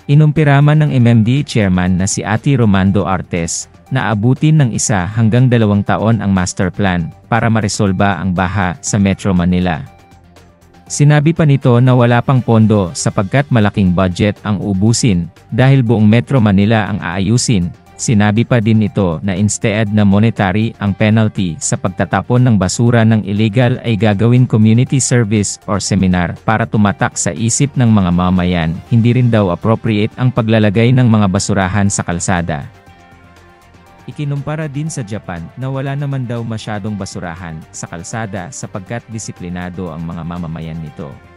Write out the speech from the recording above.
Inumpiraman ng MMDA chairman na si Ati Romando Artes, na abutin ng 1 hanggang 2 taon ang master plan, para maresolba ang baha sa Metro Manila. Sinabi pa nito na wala pang pondo sapagkat malaking budget ang ubusin, dahil buong Metro Manila ang aayusin. Sinabi pa din ito na instead na monetary ang penalty sa pagtatapon ng basura ng illegal ay gagawin community service or seminar para tumatak sa isip ng mga mamayan. Hindi rin daw appropriate ang paglalagay ng mga basurahan sa kalsada. Ikinumpara din sa Japan na wala naman daw masyadong basurahan sa kalsada sapagkat disiplinado ang mga mamamayan nito.